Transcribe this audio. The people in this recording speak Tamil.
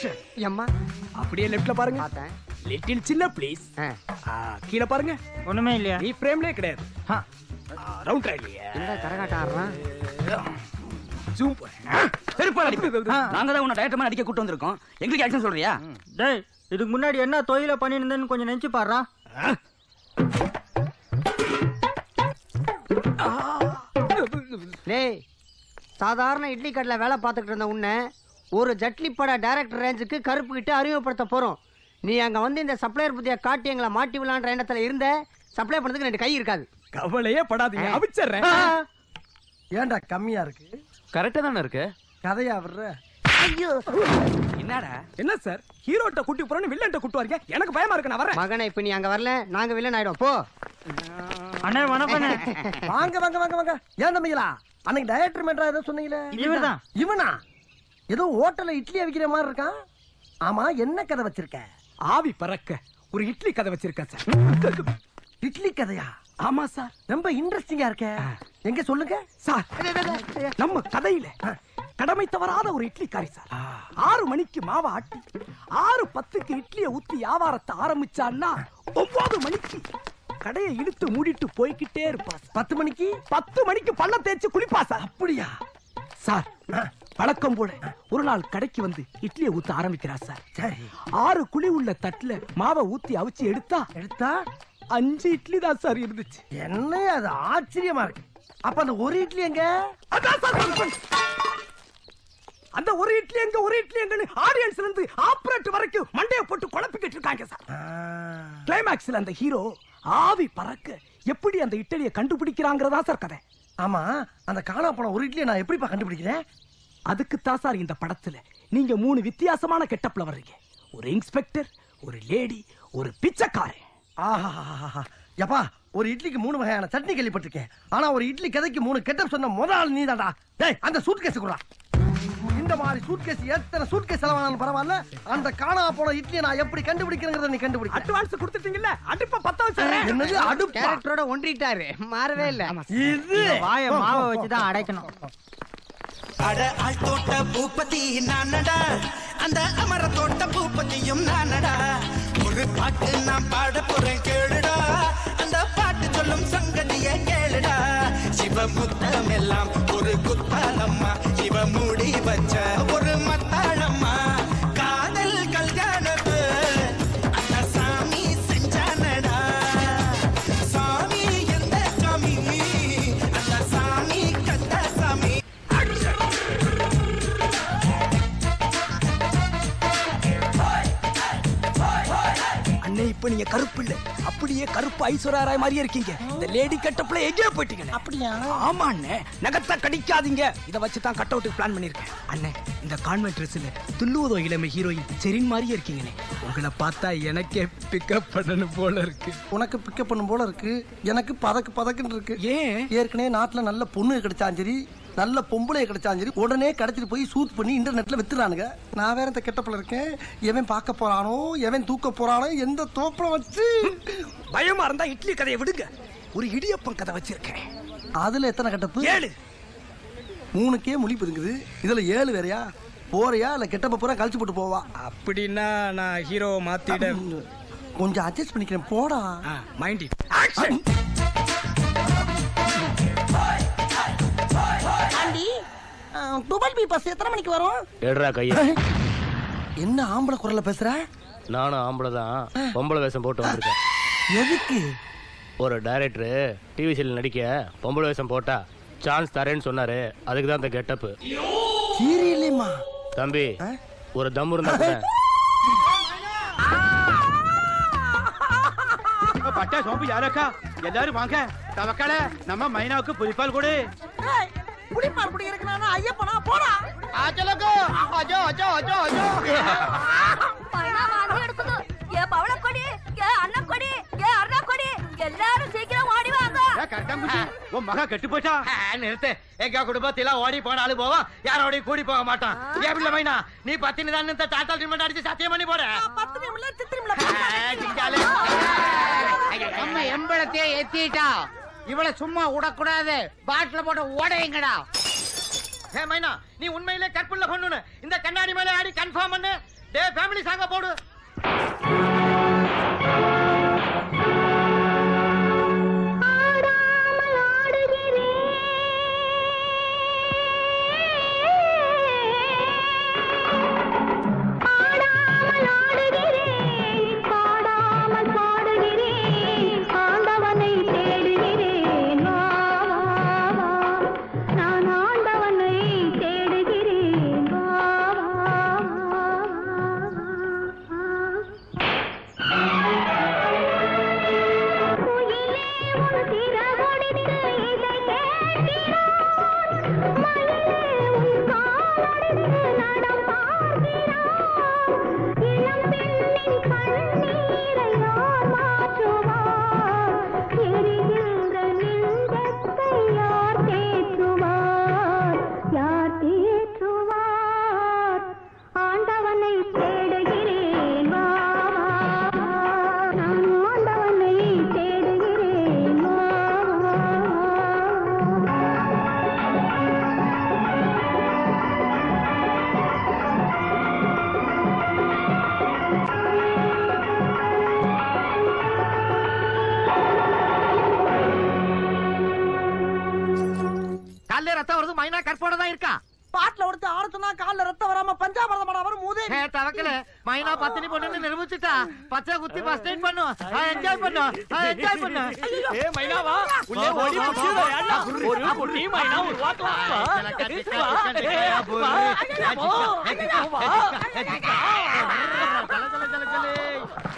ஆக்ஷன். அம்மா அப்படியே லெஃப்ட்ல பாருங்க. பார்த்தேன். லிட்டில் சின்ன ப்ளீஸ். கீழே பாருங்க. ஒண்ணுமே இல்லையா? நீ ஃப்ரேம்லயே கிடையாது. ரவுண்ட் ரைட்லயே. என்னடா கரகாட்ட ஆடுறான்? ஜூம் நாங்க தான் உன்னை டைரக்டர் மாதிரி அடிக்க கூட்டு வந்திருக்கோம். எங்களுக்கு ஆக்ஷன் சொல்றியா? டேய், இதுக்கு முன்னாடி என்ன தொழில பண்ணிருந்தேன்னு கொஞ்சம் நினைச்சு பாடுறா. டேய், சாதாரண இட்லி கடையில் வேலை பார்த்துக்கிட்டு இருந்த உன்னை ஒரு ஜட்லி பட டைரக்டர் ரேஞ்சுக்கு கருப்பு கிட்ட அறிமுகப்படுத்த போறோம். நீ அங்க வந்து இந்த சப்ளையர் புத்திய காட்டி எங்களை மாட்டி விழான்ற எண்ணத்துல இருந்த சப்ளை பண்ணதுக்கு 2 கை இருக்காது. கவலையே படாதீங்க, அவிச்சறேன். ஏன்டா கம்மியா இருக்கு? கரெக்டா தானே இருக்கு. கதையா வர்ற? என்னடா என்ன சார், ஹீரோட்ட கூட்டி போறேன்னு வில்லன்ட்ட கூட்டி வரீங்க? எனக்கு பயமா இருக்கு, நான் வரேன். மகனே, இப்ப நீ அங்க வரல, நாங்க வில்லன் ஆயிடும். போ. அண்ணே வணக்கம். வாங்க வாங்க வாங்க வாங்க. ஏன் தம்பிங்களா, அன்னைக்கு டைரக்டர் மேட்டரா ஏதோ சொன்னீங்களே? இவர்தான். இவனா? ஏதோ ஹோட்டல்ல இட்லி அவிக்கிற மாதிரி இருக்கான். ஆமா, என்ன கதை வச்சிருக்க? ஆவி பறக்க ஒரு இட்லி கதை வச்சிருக்கேன் சார். இட்லி கதையா? ஆமா சார். ரொம்ப இன்ட்ரெஸ்டிங்கா இருக்க. எங்க சொல்லுங்க சார். நம்ம கதையில கடமை தவறாத ஒரு இட்லிக்காரி சார் 6 மணிக்கு மாவை ஆட்டி 6:10க்கு இட்லியை ஊத்தி வியாபாரத்தை ஆரம்பிச்சான்னா 9 மணிக்கு கடையை இழுத்து மூடிட்டு போய்கிட்டே இருப்பா. 10 மணிக்கு 10 மணிக்கு பல்ல தேய்ச்சி குளிப்பா சார். அப்படியா சார்? வழக்கம் போல ஒரு நாள் கடைக்கு வந்து இட்லியை ஊத்த ஆரம்பிக்கிறா சார். சரி. 6 குழி உள்ள தட்டுல மாவை ஊத்தி அவிச்சு எடுத்தா 5 இட்லி தான் சார் இருந்துச்சு. என்ன அது ஆச்சரியமா இருக்கு. அப்ப அந்த ஒரு இட்லி எங்க? அதான் சார், அந்த ஒரு இட்லி எங்க ஒரு இட்லி எங்கன்னு ஆடியன்ஸ்ல இருந்து ஆபரேட்டர் வரைக்கும் மண்டைய போட்டு குழப்பிக்கிட்டு இருக்காங்க சார். கிளைமாக்ஸ்ல அந்த ஹீரோ ஆவி பறக்க எப்படி அந்த இட்லியை கண்டுபிடிக்கிறாங்கறதா சார் கதை. ஆமா, அந்த காணா போன ஒரு இட்லியை நான் எப்படிப்பா கண்டுபிடிக்கிறேன்? அதுக்கு தான் சார் இந்த படத்துல நீங்க 3 வித்தியாசமான கெட்டப்ல வர்றீங்க. ஒரு இன்ஸ்பெக்டர், ஒரு லேடி, ஒரு பிச்சைக்காரன். ஆஹா, யப்பா, ஒரு இட்லிக்கு 3 வகையான சட்னி கேள்விப்பட்டிருக்கேன். ஆனா ஒரு இட்லி கதைக்கு 3 கெட்டப் சொன்ன முதல் ஆள் நீதான்டா. டேய், அந்த சூட்கேஸ் குடுடா. இந்த மாதிரி சூட்கேஸ் எத்தனை சூட்கேஸ் செலவானாலும் பரவாயில்ல, அந்த காணா போன இட்லியை நான் எப்படி கண்டுபிடிக்கிறேங்கறத நீ கண்டுபிடி. அட்வான்ஸ் கொடுத்துட்டீங்கல்ல, அடுப்ப பத்த வச்சறேன். என்னது அடுப்பு? கேரக்டரோட ஒன்றிட்டாரு, மாறவே இல்ல. இது வாயை மாவை வச்சு தான் அடைக்கணும். அட ஆள் தோட்ட பூப்பதி நானடா, அந்த அமர தோட்ட பூப்பதியும் நானடா. ஒரு பாட்டு நான் பாட போறேன் கேளுடா, அந்த பாட்டு சொல்லும் சங்கதியை கேளுடா. சிவமுத்தம் எல்லாம் ஒரு குத்தாலம்மா, சிவ மூடி வச்ச ஒரு மத்தாளம்மா. காதல் கல்யாணத்து அந்த சாமி செஞ்சானடா. சாமி எந்த சாமி? அந்த சாமி கந்த சாமி. அண்ணே, இப்ப நீங்க கருப்பு இல்ல, அப்படியே கருப்பு ஐஸ்வர்யா ராய் மாதிரியே இருக்கீங்க. இந்த லேடி கட்டப்ல எங்கேயோ போயிட்டீங்க. அப்படியா? ஆமா அண்ணே, நகத்தை கடிக்காதீங்க. இத வச்சு தான் கட் அவுட்டுக்கு பிளான் பண்ணிருக்கேன். அண்ணே, இந்த கான்வென்ட் ட்ரெஸ்ல துள்ளுவதோ இளமை ஹீரோயின் செரின் மாதிரியே இருக்கீங்கண்ணே. உங்களை பார்த்தா எனக்கே பிக்கப் பண்ணணும் போல இருக்கு. உனக்கு பிக்கப் பண்ணும் போல இருக்கு, எனக்கு பதக்குன்னு இருக்கு. ஏன்? ஏற்கனவே நாட்டுல நல்ல பொண்ணு கிடைச்சாலும் சரி, நல்ல பொம்பளை கிடைச்சாலும் சரி, உடனே கடத்திட்டு போய் சூட் பண்ணி இன்டர்நெட்ல வித்துறானுங்க. நான் வேற இந்த கெட்டப்ல இருக்கேன். எவன் பார்க்க போறானோ, எவன் தூக்க போறானோ, எந்த தோப்புல வச்சு. பயமா இருந்தா இட்லி கதையை விடுங்க, ஒரு இடியப்பம் கதை வச்சிருக்கேன். அதுல எத்தனை கெட்டப்பு? 7. 3க்கே முழி பிதுங்குது, இதுல 7 வேறையா? போறியா இல்ல கெட்டப்ப பூரா கழிச்சு போட்டு போவா? அப்படின்னா நான் ஹீரோ மாத்திட கொஞ்சம் அட்ஜஸ்ட் பண்ணிக்கிறேன், போடா. Mind it. Action. Double B bus எத்தனை மணிக்கு வரும்? எடுறா கைய. என்ன ஆம்பளை குரல்ல பேசுற? நானும் ஆம்பளை தான், பொம்பளை வேஷம் போட்டு வந்திருக்கேன். எதுக்கு? ஒரு டைரக்டர் டிவி சீரியல் நடிக்க பொம்பளை வேஷம் போட்டா சான்ஸ் தரேன்னு சொன்னாரு. அதுக்கு தான் இந்த கெட்டப். சீரியல்லையுமா? தம்பி, ஒரு தம் இருந்தா பட்டா சோம்பு யாரக்கா எல்லாரும் வாங்க. தவக்கால நம்ம மைனாவுக்கு புலிப்பால் கொடு. புளிப்பால் குடி இருக்கனா ஐயப்பனா போடா. ஆச்சலக்கோ அஜோ அஜோ அஜோ அஜோ. மைனா வாங்க எடுக்குது. ஏ பவள கொடி, ஏ அண்ணா கொடி, ஏ அண்ணா கொடி, எல்லாரும் சீக்கிரம் ஓடி வாங்க. ஏ கட்டங்குச்சி, உன் மகா கெட்டு போச்சா? நிறுத்து. எங்க குடும்பத்தில ஓடி போனாலும் போவோம், யாரோட கூடி போக மாட்டான். ஏன் பிள்ளை மைனா, நீ பத்தினி தான் இந்த டாட்டா ட்ரீட்மெண்ட் அடிச்சு சத்தியம் பண்ணி போற. பத்தினி உள்ள சித்திரம்ல நம்ம எம்பளத்தையே எத்திட்டா. இவள சும்மா விடக்கூடாது, பாட்டில போட்டு ஓடைங்கடா. ஏ மைனா, நீ உண்மையிலே கற்புள்ள பொண்ணுன்னு இந்த கண்ணாடி மேல ஆடி கன்ஃபார்ம் பண்ணு. டேய் ஃபேமிலி சாங்க போடு. ரத்தம் வருது மைனா கற்போட தான் இருக்கா. பாட்டுல ஒருத்த ஆடுத்துனா கால்ல ரத்தம் வராம பஞ்சாபரத மாட வரும் மூதே தவக்கல மைனா பத்தினி பொண்ணு நிரூபிச்சுட்டா. பச்சை குத்தி ஃபர்ஸ்ட் டைம் பண்ணு. என்ஜாய் பண்ணு. என்ஜாய் பண்ணு. ஏ மைனா வா உள்ளே ஓடி புடிச்சோ யாரா ஒரு குட்டி மைனா ஒரு வாக்கலாம் வா.